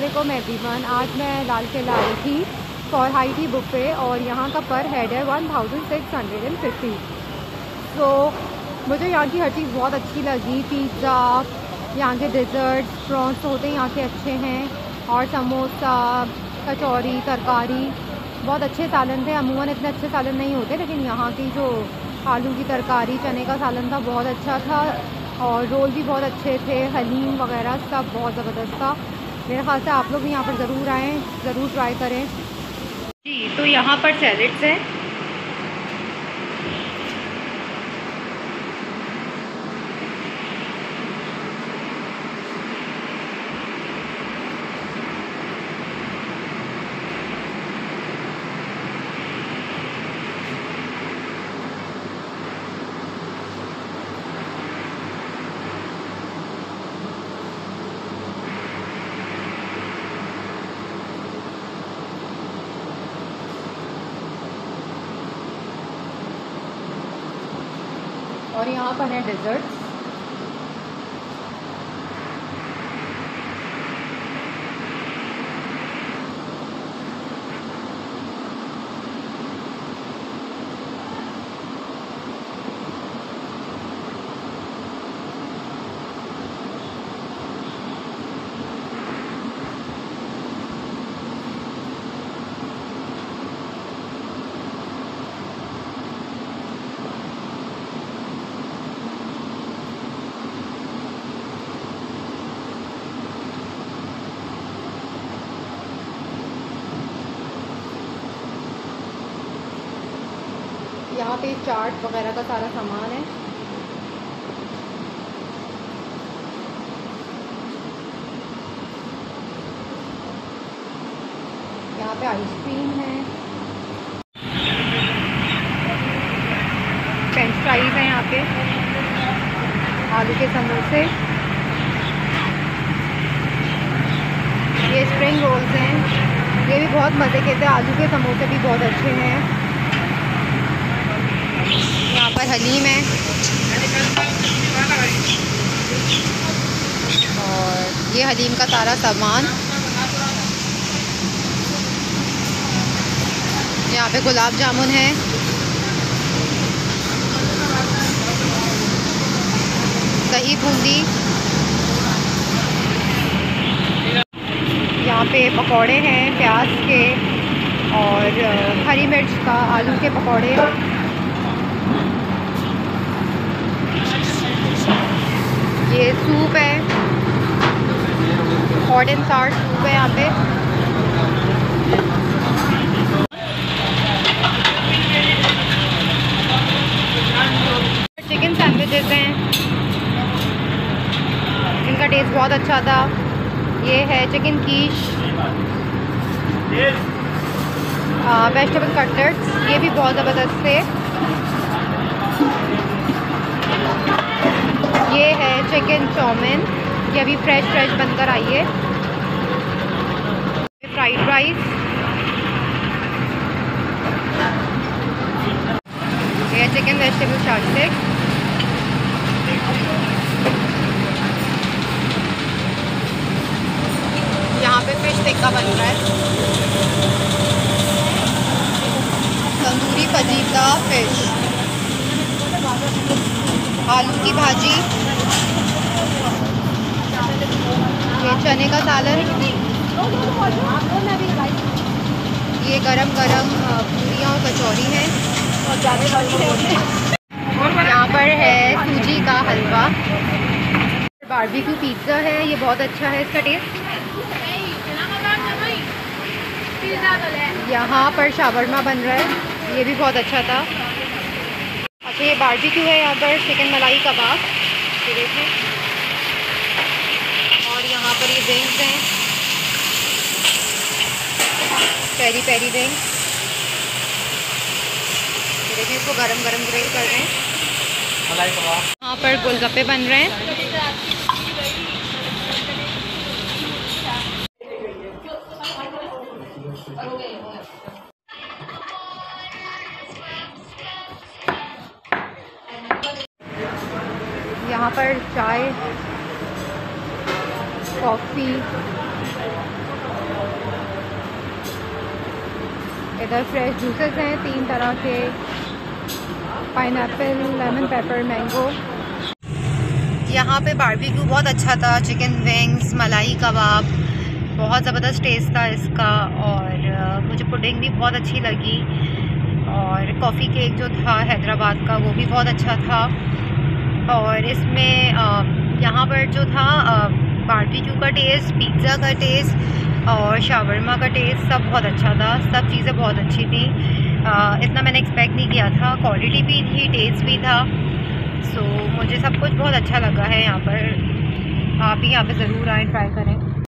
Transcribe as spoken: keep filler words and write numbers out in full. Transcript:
अस्सलामुअलैकुम एवरीवन। आज मैं लाल किला आई थी फॉर हाई टी बुफ़े और यहाँ का पर हेड है one thousand six hundred and fifty. तो मुझे यहाँ की हर चीज़ बहुत अच्छी लगी। पिज़्ज़ा, यहाँ के डिज़र्ट्स, प्रॉन्स होते हैं यहाँ के अच्छे हैं, और समोसा, कचौरी, तरकारी, बहुत अच्छे सालन थे। अमूमन इतने अच्छे सालन नहीं होते, लेकिन यहाँ की जो आलू की तरकारी, चने का सालन था बहुत अच्छा था, और रोल भी बहुत अच्छे थे, हलीम वगैरह सब बहुत ज़बरदस्त था। मेरे ख्याल से आप लोग भी यहाँ पर ज़रूर आएँ, ज़रूर ट्राई करें जी। तो यहाँ पर सैलेड्स हैं, और यहाँ पर है डिज़र्ट्स। यहाँ पे चाट वगैरह का सारा सामान है। यहाँ पे आइसक्रीम है, फ्रेंच फ्राइज है, यहाँ पे आलू के समोसे, ये स्प्रिंग रोल्स हैं, ये भी बहुत मज़े के थे। आलू के समोसे भी बहुत अच्छे हैं। यहाँ पर हलीम है, और ये हलीम का सारा सामान। यहाँ पे गुलाब जामुन है, दही बूंदी, यहाँ पे पकौड़े हैं प्याज के, और हरी मिर्च का आलू के पकौड़े। ये सूप है, हॉट एंड साउर सूप है यहाँ पे। चिकन सैंडविचेस हैं, इनका टेस्ट बहुत अच्छा था। ये है चिकन कीश, वेजिटेबल कटलेट्स, ये भी बहुत ज़बरदस्त थे। ये है चिकन चाउमीन, ये अभी फ्रेश फ्रेश बनकर आई है। फ्राइड राइस, ये चिकन वेजिटेबल चाटस्टिक, यहाँ पे फिश टिक्का बन रहा है, तंदूरी फजीता फिश, आलू की भाजी, ये चने का सालन, ये गरम गरम पूरियाँ और कचौरी है, यहाँ पर है सूजी का हलवा, बारबेक्यू पिज़्ज़ा है, ये बहुत अच्छा है इसका टेस्ट। यहाँ पर शावरमा बन रहा है, ये भी बहुत अच्छा था। अच्छा, ये बारबेक्यू है, यहाँ पर चिकन मलाई कबाब, ये देखें, और यहाँ पर ये विंग्स हैं, पेरी पेरी विंग्स, ये देखें, इसको गरम गरम ग्रिल कर रहे हैं। मलाई कबाब, यहाँ पर गोलगप्पे बन रहे हैं। यहाँ पर चाय, कॉफ़ी, इधर फ्रेश जूसेस हैं तीन तरह के, पाइनएप्पल, लेमन पेपर, मैंगो। यहाँ पे बारबेक्यू बहुत अच्छा था, चिकन विंग्स, मलाई कबाब, बहुत ज़बरदस्त टेस्ट था इसका। और मुझे पुडिंग भी बहुत अच्छी लगी, और कॉफ़ी केक जो था हैदराबाद का वो भी बहुत अच्छा था। और इसमें यहाँ पर जो था बारबेक्यू का टेस्ट, पिज़्ज़ा का टेस्ट और शावरमा का टेस्ट सब बहुत अच्छा था, सब चीज़ें बहुत अच्छी थी। आ, इतना मैंने एक्सपेक्ट नहीं किया था, क्वालिटी भी थी, टेस्ट भी था। सो मुझे सब कुछ बहुत अच्छा लगा है यहाँ पर। आप भी यहाँ पे ज़रूर आएँ, ट्राई करें।